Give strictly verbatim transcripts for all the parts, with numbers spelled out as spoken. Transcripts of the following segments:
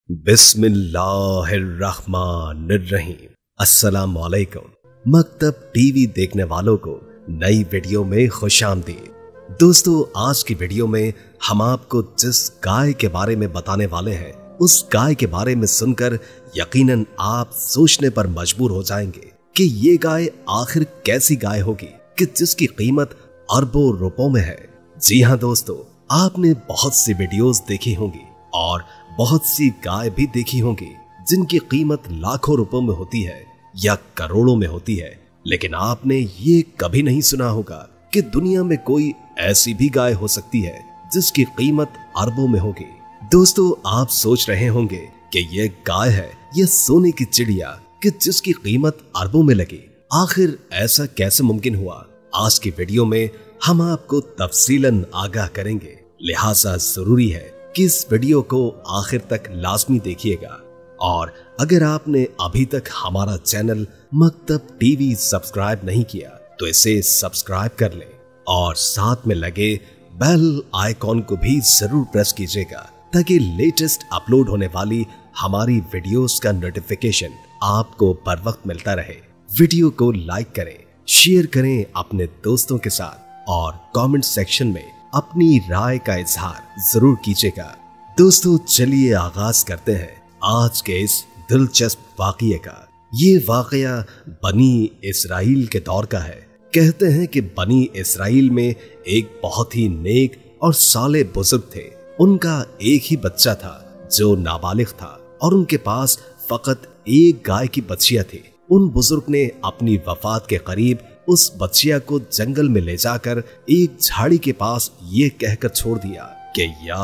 बिस्मिल्लाहिर्रहमानिर्रहीम। अस्सलाम वालेकुम। मकतब टीवी देखने वालों को नई वीडियो में खुशामदीद। दोस्तों, आज की वीडियो में हम आपको जिस गाय के बारे में बताने वाले हैं, उस गाय के बारे में सुनकर यकीनन आप सोचने पर मजबूर हो जाएंगे कि ये गाय आखिर कैसी गाय होगी कि जिसकी कीमत अरबों रुपयों में है। जी हाँ दोस्तों, आपने बहुत सी वीडियोस देखी होंगी और बहुत सी गाय भी देखी होंगी जिनकी कीमत लाखों रुपयों में होती है या करोड़ों में होती है, लेकिन आपने ये कभी नहीं सुना होगा कि दुनिया में कोई ऐसी भी गाय हो सकती है जिसकी कीमत अरबों में होगी। दोस्तों, आप सोच रहे होंगे कि ये गाय है ये सोने की चिड़िया कि जिसकी कीमत अरबों में लगी। आखिर ऐसा कैसे मुमकिन हुआ? आज की वीडियो में हम आपको तफसीलन आगाह करेंगे, लिहाजा जरूरी है कि इस वीडियो को आखिर तक लाजमी देखिएगा। और अगर आपने अभी तक हमारा चैनल मकतब टीवी सब्सक्राइब नहीं किया तो इसे सब्सक्राइब कर लें और साथ में लगे बेल आइकॉन को भी जरूर प्रेस कीजिएगा ताकि लेटेस्ट अपलोड होने वाली हमारी वीडियोस का नोटिफिकेशन आपको बर वक्त मिलता रहे। वीडियो को लाइक करें, शेयर करें अपने दोस्तों के साथ और कमेंट सेक्शन में अपनी राय का इजहार जरूर कीजिएगा। दोस्तों, चलिए आगाज करते हैं आज के इस दिलचस्प वाकये का। ये वाकया बनी इस्राइल के दौर का है। कहते हैं कि बनी इस्राइल में एक बहुत ही नेक और साले बुजुर्ग थे। उनका एक ही बच्चा था जो नाबालिग था और उनके पास फकत एक गाय की बच्चियां थी। उन बुजुर्ग ने अपनी वफात के करीब उस बच्चिया को जंगल में ले जाकर एक झाड़ी के पास ये कहकर छोड़ दिया कि या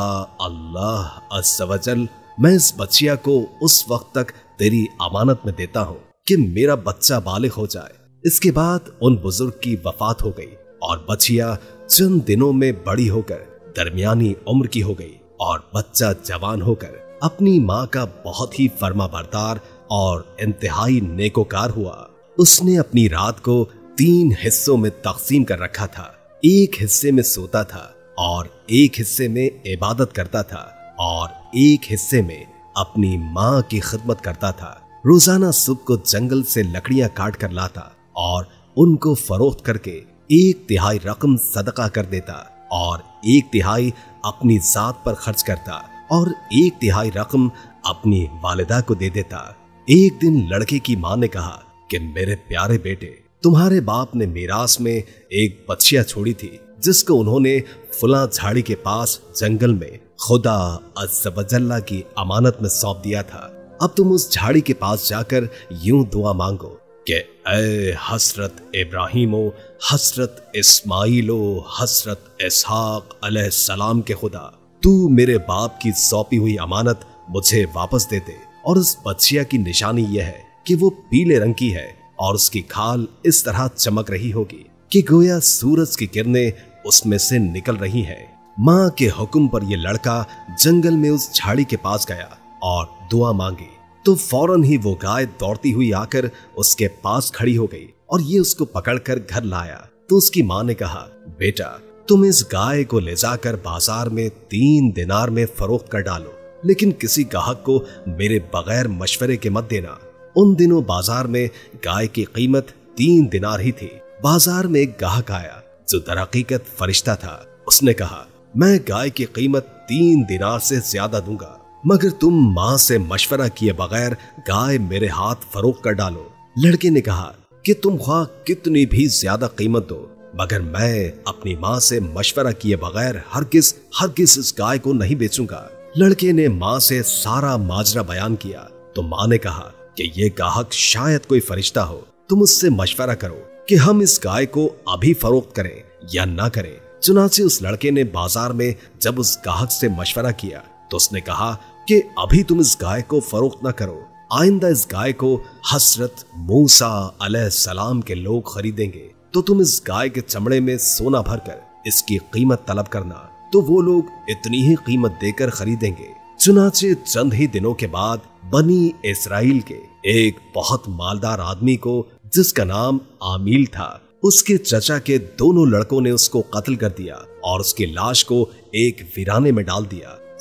अल्लाह अज़्ज़ व जल, मैं इस बच्चिया को उस वक्त तक तेरी अमानत में देता हूँ कि मेरा बच्चा बालिग हो जाए। इसके बाद उन बुजुर्ग की वफात हो गई और बच्चिया चंद दिनों में बड़ी होकर दरमियानी उम्र की हो गई और बच्चा जवान होकर अपनी माँ का बहुत ही फर्माबरदार और इंतहाई नेकोकार हुआ। उसने अपनी रात को तीन हिस्सों में तकसीम कर रखा था। एक हिस्से में सोता था और एक हिस्से में इबादत करता था और एक हिस्से में अपनी माँ की खिदमत करता था। रोजाना सुबह को जंगल से लकड़ियां काट कर लाता और उनको फरोख्त करके एक तिहाई रकम सदका कर देता और एक तिहाई अपनी जात पर खर्च करता और एक तिहाई रकम अपनी वालिदा को दे देता। एक दिन लड़के की माँ ने कहा कि मेरे प्यारे बेटे, तुम्हारे बाप ने मीरास में एक बच्चिया छोड़ी थी जिसको उन्होंने फुला झाड़ी के पास जंगल में खुदा अज़्ज़ व जल्ला की अमानत में सौंप दिया था। अब तुम उस झाड़ी के पास जाकर यूं दुआ मांगो कि ऐ हसरत इब्राहिमो, हसरत इस्माइलो, हसरत इसहाक अलैहिस्सलाम के खुदा, तू मेरे बाप की सौंपी हुई अमानत मुझे वापस दे दे। और उस बच्चिया की निशानी यह है कि वो पीले रंग की है और उसकी खाल इस तरह चमक रही होगी कि गोया सूरज की किरणें उसमें से निकल रही हैं। माँ के हुक्म पर यह लड़का जंगल में उस झाड़ी के पास गया और दुआ मांगी तो फौरन ही वो गाय दौड़ती हुई आकर उसके पास खड़ी हो गई और ये उसको पकड़कर घर लाया। तो उसकी माँ ने कहा, बेटा, तुम इस गाय को ले जाकर बाजार में तीन दिनार में फरोख्त कर डालो, लेकिन किसी गाहक को मेरे बगैर मशवरे के मत देना। उन दिनों बाजार में गाय की कीमत तीन दिनार ही थी। बाजार में एक गाहक आया जो दरहकीकत फरिश्ता था। उसने कहा, मैं गाय की कीमत तीन दिनार से ज्यादा दूंगा, मगर तुम माँ से मशवरा किए बगैर गाय मेरे हाथ फरोख्त कर डालो। लड़के ने कहा कि तुम ख्वाह कितनी भी ज्यादा कीमत दो, मगर मैं अपनी माँ से मशवरा किए बगैर हरगिज हरगिज इस गाय को नहीं बेचूंगा। लड़के ने माँ से सारा माजरा बयान किया तो माँ ने कहा कि ये गाहक शायद कोई फरिश्ता हो, तुम उससे मशवरा करो कि हम इस गाय को अभी फरोख्त करें या ना करें। चुनाचे उस लड़के ने बाजार में जब उस गाहक से मशवरा किया तो उसने कहा कि अभी तुम इस गाय को फरोख्त ना करो, आइंदा इस गाय को हसरत मूसा अलैहिस्सलाम के लोग खरीदेंगे तो तुम इस गाय के चमड़े में सोना भरकर इसकी कीमत तलब करना, तो वो लोग इतनी ही कीमत देकर खरीदेंगे। चुनाचे चंद ही दिनों के बाद बनी इस्राइल के एक बहुत मालदार आदमी को, जिसका नाम आमील था, उसके चचा के दोनों लड़कों ने उसको कत्ल कर दिया और उसकी लाश को एक वीराने में डाल दिया।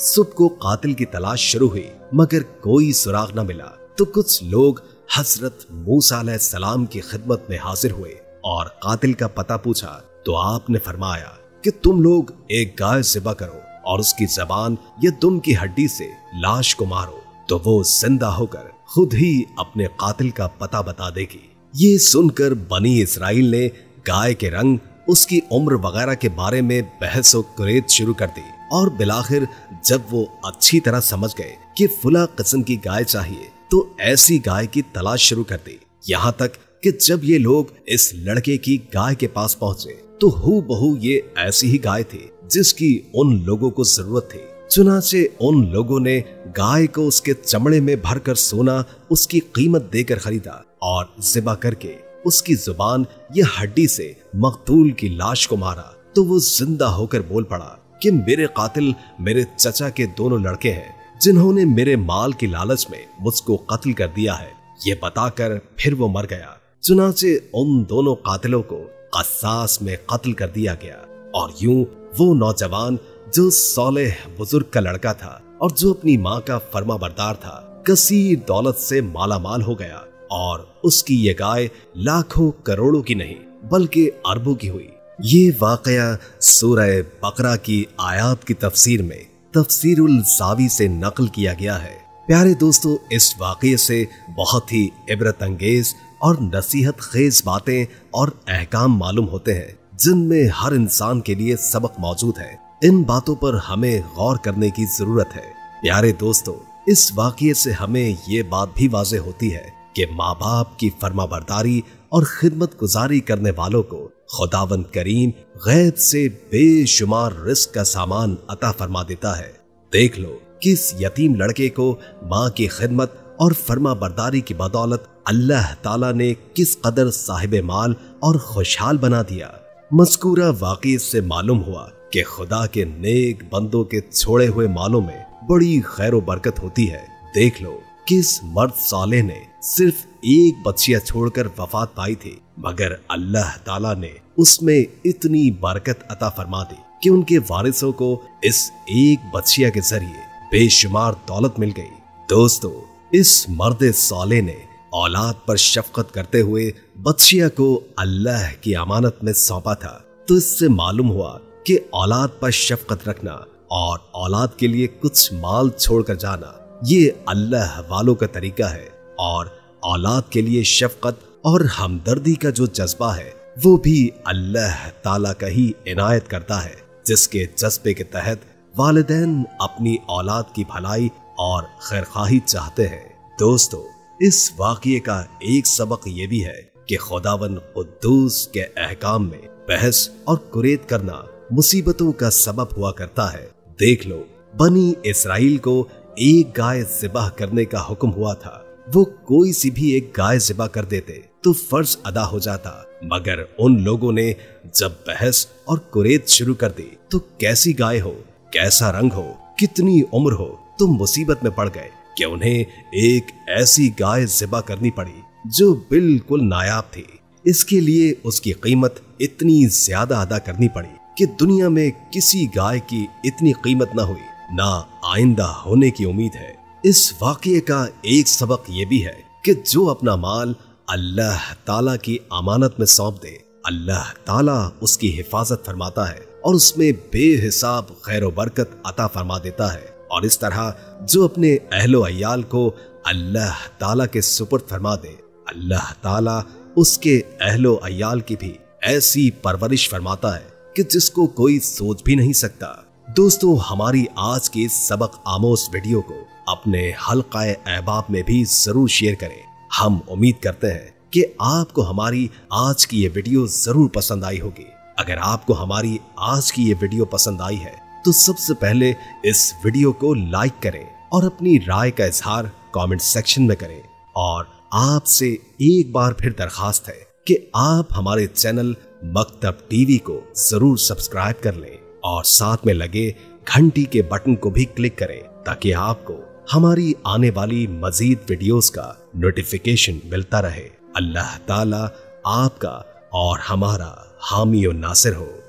सुबह को कातिल की तलाश शुरू हुई मगर कोई सुराग न मिला तो कुछ लोग हजरत मूसा अलैहिस्सलाम की खिदमत में हाजिर हुए और कातिल का पता पूछा तो आपने फरमाया कि तुम लोग एक गाय ज़िबा करो और उसकी जबान या दुम की हड्डी से लाश को मारो तो वो जिंदा होकर खुद ही अपने कातिल का पता बता देगी। ये सुनकर बनी इसराइल ने गाय के रंग, उसकी उम्र वगैरह के बारे में बहस और कुरेद शुरू कर दी और बिलाखिर जब वो अच्छी तरह समझ गए कि फुला किस्म की गाय चाहिए तो ऐसी गाय की तलाश शुरू कर दी। यहाँ तक कि जब ये लोग इस लड़के की गाय के पास पहुंचे तो हू बहू ये ऐसी ही गाय थी जिसकी उन लोगों को जरूरत थी। चुनाचे उन लोगों ने गाय को उसके चमड़े में भरकर सोना उसकी कीमत देकर खरीदा और ज़िबा करके उसकी जुबान या हड्डी से मकतूल की लाश को मारा तो वो जिंदा होकर बोल पड़ा कि मेरे कातिल मेरे चचा के दोनों लड़के हैं जिन्होंने मेरे माल की लालच में मुझको कत्ल कर दिया है। ये बताकर फिर वो मर गया। चुनाचे उन दोनों कातिलों को कसास में कत्ल कर दिया गया और यूं वो नौजवान जो सौलेह बुजुर्ग का लड़का था और जो अपनी माँ का फर्मा बरदार था कसीर दौलत से माला माल हो गया और उसकी ये गाय लाखों करोड़ों की नहीं बल्कि अरबों की हुई। ये वाकया सूरह बकरा की आयात की तफसीर में तफसीरुल सावी से नकल किया गया है। प्यारे दोस्तों, इस वाकये से बहुत ही इबरत अंगेज और नसीहत खेज बातें और अहकाम मालूम होते हैं जिनमें हर इंसान के लिए सबक मौजूद है। इन बातों पर हमें गौर करने की जरूरत है। प्यारे दोस्तों, इस वाकये से हमें ये बात भी वाज़ेह होती है कि माँ बाप की फर्माबरदारी और खिदमत गुजारी करने वालों को खुदावंद करीम गैब से बेशुमार रिस्क का सामान अता फरमा देता है। देख लो कि इस यतीम लड़के को माँ की खिदमत और फर्मा बरदारी की बदौलत अल्लाह ताला ने किस कदर साहिब माल और खुशहाल बना दिया। मज़कूरा वाक़ई से मालूम हुआ कि खुदा के नेक बंदों के छोड़े हुए मालों में बड़ी खैर व बरकत होती है। देख लो कि इस मर्द सालेह ने सिर्फ एक बच्चिया छोड़कर वफात पाई थी मगर अल्लाह ताला ने उसमें इतनी बरकत अता फरमा दी कि उनके वारिसों को इस एक बच्चिया के जरिए बेशुमार दौलत मिल गई। दोस्तों, इस मर्द सालेह ने औलाद पर शफकत करते हुए बच्चिया को अल्लाह की अमानत में सौंपा था। तो इससे मालूम हुआ कि औलाद पर शफकत रखना और औलाद के लिए कुछ माल छोड़कर जाना ये अल्लाह वालों का तरीका है और औलाद के लिए शफकत और हमदर्दी का जो जज्बा है वो भी अल्लाह ताला का ही इनायत करता है, जिसके जज्बे के तहत वालिदैन अपनी औलाद की भलाई और खैरखाही चाहते हैं। दोस्तों, इस वाक़ये का एक सबक ये भी है कि खुदावन कुद्दूस के अहकाम में बहस और कुरेद करना मुसीबतों का सबब हुआ करता है। देख लो, बनी इसराइल को एक गाय ज़िबा करने का हुक्म हुआ था। वो कोई सी भी एक गाय ज़िबा कर देते तो फर्ज अदा हो जाता, मगर उन लोगों ने जब बहस और कुरेद शुरू कर दी तो कैसी गाय हो, कैसा रंग हो, कितनी उम्र हो, तो मुसीबत में पड़ गए कि उन्हें एक ऐसी गाय ज़िबा करनी पड़ी जो बिल्कुल नायाब थी। इसके लिए उसकी कीमत इतनी ज्यादा अदा करनी पड़ी कि दुनिया में किसी गाय की इतनी कीमत ना हुई, ना आइंदा होने की उम्मीद है। इस वाक़ये का एक सबक ये भी है कि जो अपना माल अल्लाह ताला की अमानत में सौंप दे, अल्लाह ताला उसकी हिफाजत फरमाता है और उसमें बेहिसाब खैर व बरकत अता फरमा देता है। और इस तरह जो अपने अहलो अय्याल को अल्लाह ताला के सुपुर्द फरमा दे, अल्लाह ताला उसके अहलो अय्याल की भी ऐसी परवरिश फरमाता है कि जिसको कोई सोच भी नहीं सकता। दोस्तों, हमारी आज की सबक आमोज वीडियो को अपने हल्काए अहबाब में भी जरूर शेयर करें। हम उम्मीद करते हैं कि आपको हमारी आज की ये वीडियो जरूर पसंद आई होगी। अगर आपको हमारी आज की ये वीडियो पसंद आई है तो सबसे पहले इस वीडियो को लाइक करें और अपनी राय का इजहार कमेंट सेक्शन में करें। और आपसे एक बार फिर दरखास्त है कि आप हमारे चैनल मकतब टीवी को जरूर सब्सक्राइब कर लें और साथ में लगे घंटी के बटन को भी क्लिक करें ताकि आपको हमारी आने वाली मजीद वीडियोस का नोटिफिकेशन मिलता रहे। अल्लाह ताला आपका और हमारा हामी और नासिर हो।